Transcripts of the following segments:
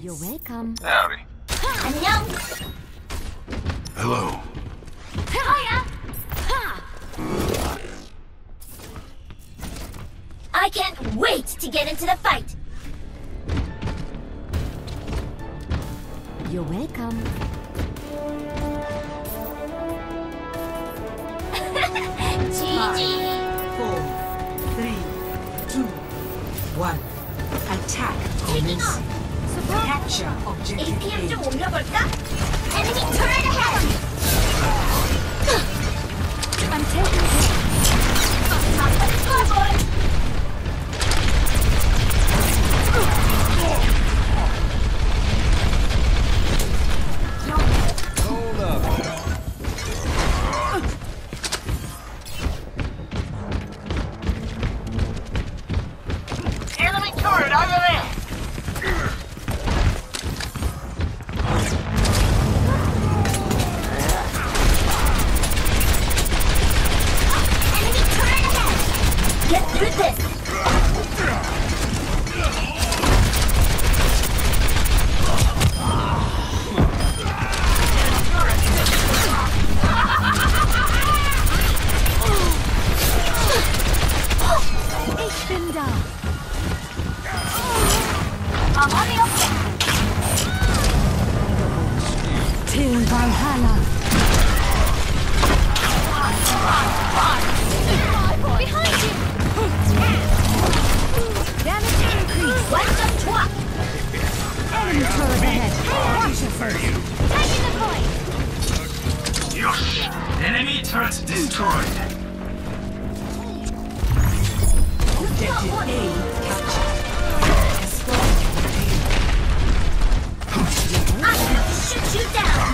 You're welcome. Howdy. 안녕. Hello. Hiya. I can't wait to get into the fight. You're welcome. GG. 4, 3, 2, 1. Attack Taking commence. off. Capture objective APM A. 좀 올려볼까? Enemy turret ahead. I'm taking it. Top of the scoreboard. Hold up. Enemy turret over there. Enemy turret ahead. Get through this. Ich bin da. I'm on the offensive. Till Valhalla. Behind you. Damage increase. What's the twat? Enemy turret ahead. Watch it. Taking the point. Enemy turret destroyed. Objective A captured. Escort I'm going to shoot you down.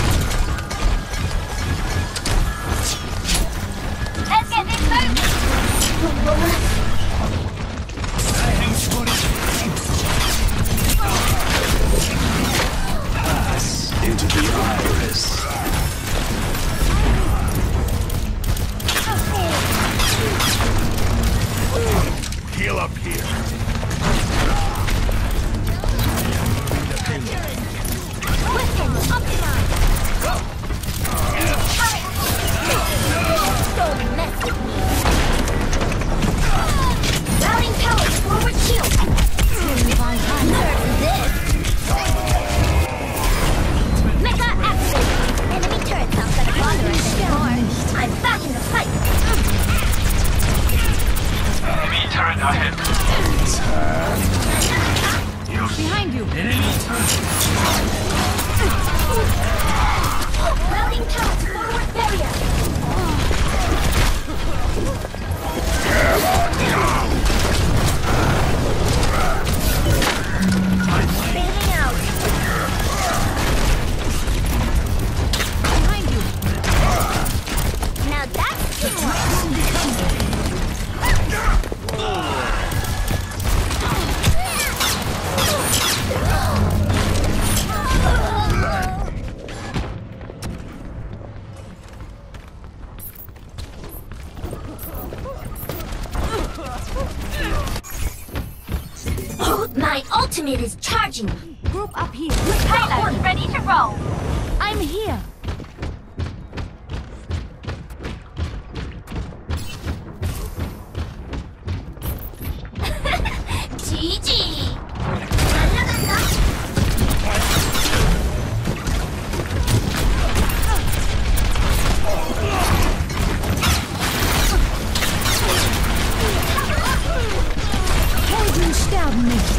Let's get this moving. Pass into the iris. Heal up here. Listen, optimize. Don't mess with me. Routing power, forward shield. Till Valhalla. Nerf this. Mecha activate. Enemy turret sounds like bother us anymore. I'm back in the fight. Enemy turret ahead. Behind you. Enemy turret. Routing power, forward barrier. Bailing out. Behind you. Now that's teamwork. My ultimate is charging. Group up here. Payload ready to roll. I'm here. GG. 날라간다. Helden sterben nicht.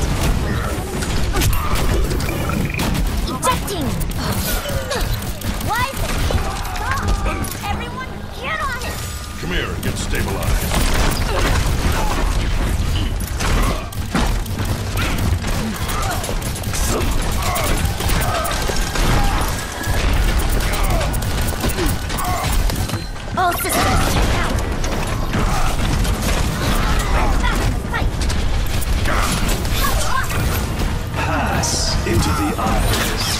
Ejecting. Why is the king stop? Everyone get on it. Come here and get stabilized. All systems check out. Back in the fight. Pass into the iris.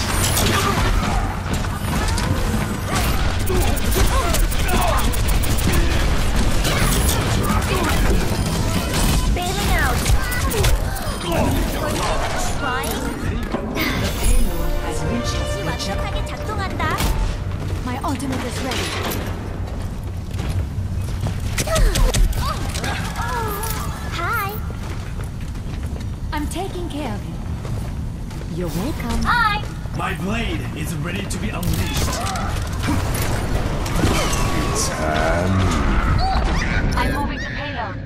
Bailing out. Trying? You're welcome. Hi! My blade is ready to be unleashed. I'm moving to payload.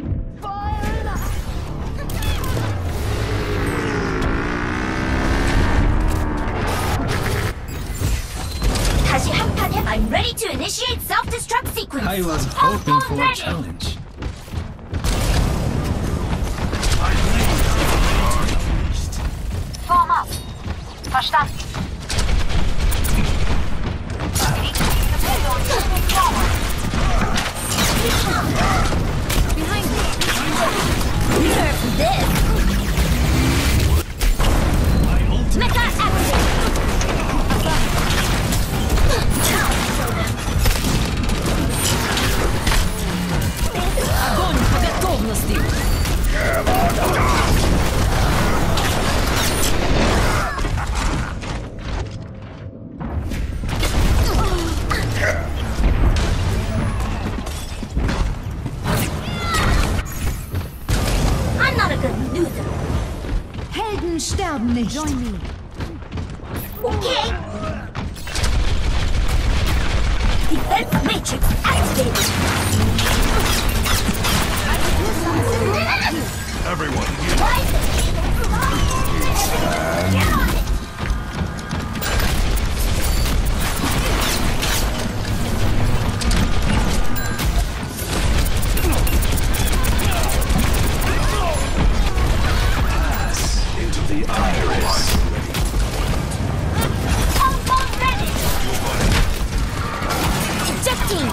다시 한 판 해. I'm ready to initiate self-destruct sequence. I was hoping for a challenge. My blade is ready to be unleashed. Form up. Verstanden. Behind me. Nerf this. My ultimate Mecha active. Огонь по готовности. I'm not a good loser. Helden sterben nicht. Join me. Okay. Defense matrix activated. everyone here. Why is it? Get on it. Into the iris. Almost ready. Ejecting.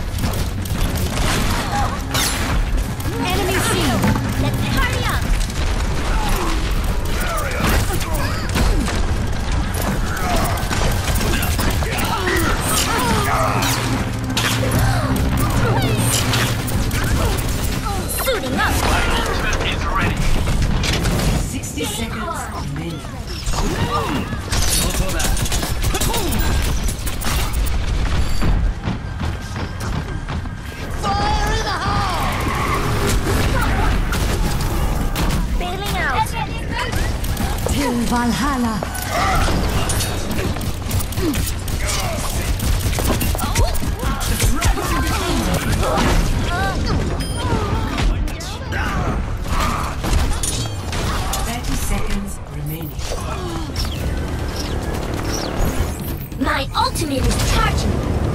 Enemy seen. Let's hurry up. Suiting up. My ultimate is ready. 60 seconds remaining. Bailing out. Till Valhalla. 30 seconds remaining. My ultimate is charging.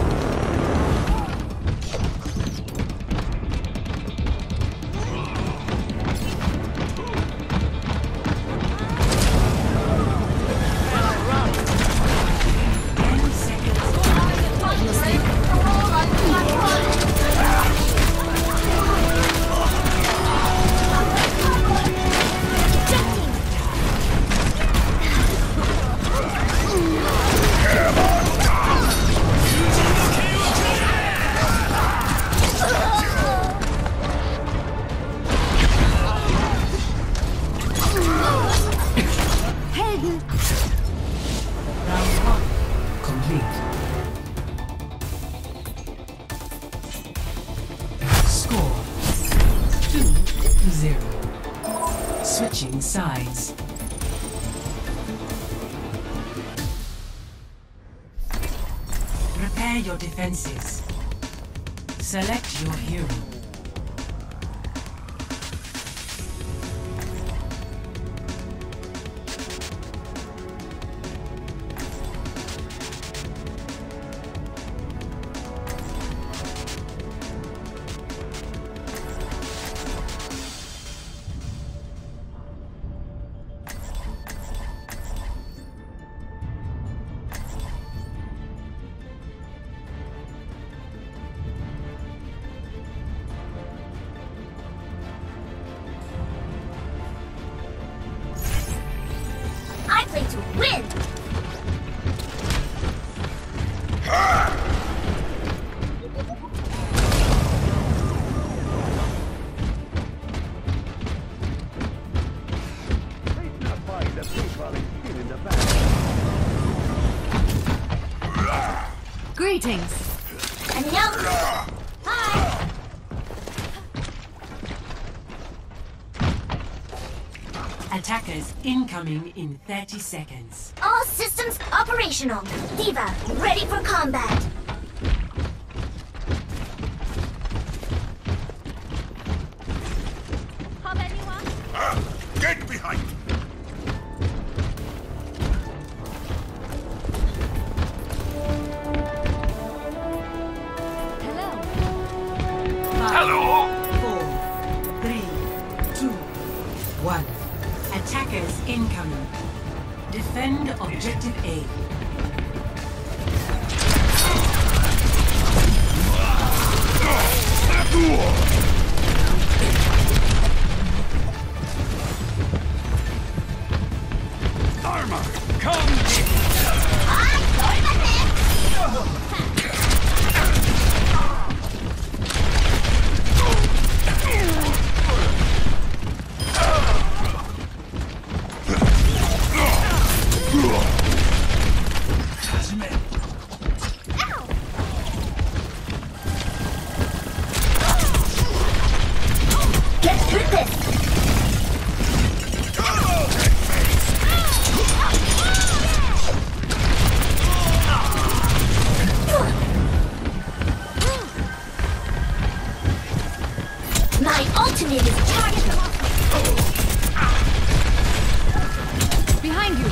Helden. Round 1 complete. Score 2-0. Switching sides. Prepare your defenses. Select your hero. I play to win. Greetings. 안녕. Hi. Attackers incoming in 30 seconds. All systems operational. Diva, ready for combat. Get behind! Hello. 5, 4, 3, 2, 1. Attackers incoming. Defend objective A. Armor, come! Get through this. My ultimate is charged. Behind you.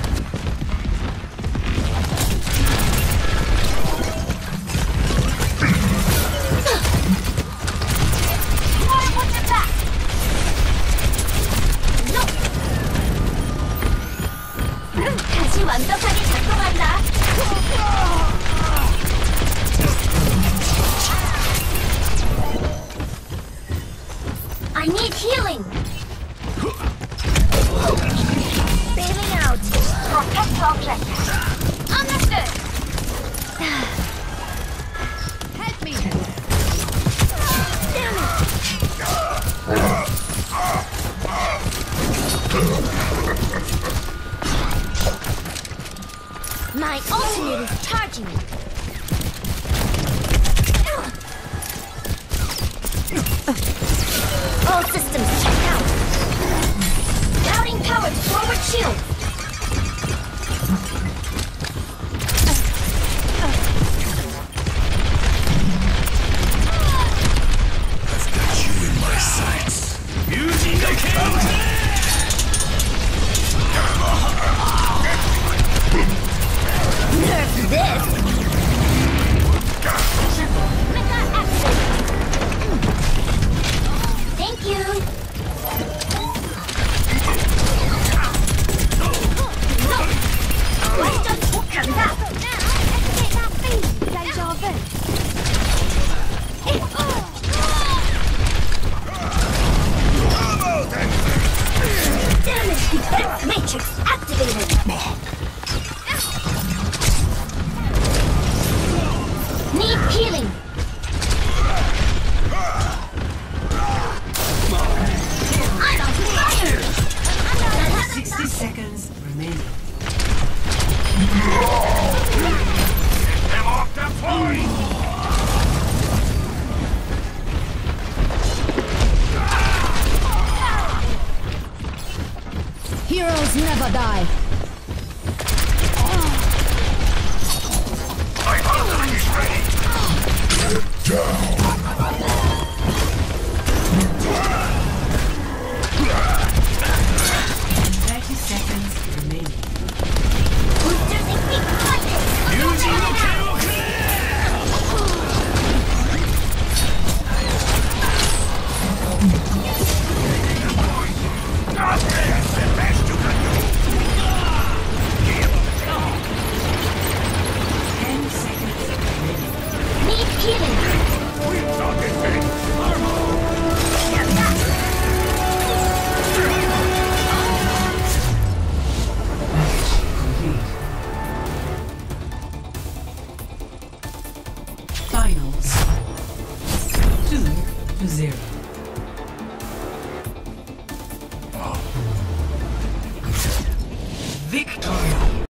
다시 완벽하게 작동한다. I need healing. Bailing out. Protect object. Understood. Help me. Damn it. My ultimate is charging. All systems checked out. Routing power to forward shield. I've got you in my sights. Using the counter! Nerf this. Mega activate. Thank you. 완전 독한다. Damage defense matrix activated. Need healing. I'm on fire. 60 seconds remaining. Them off the point! Heroes never die.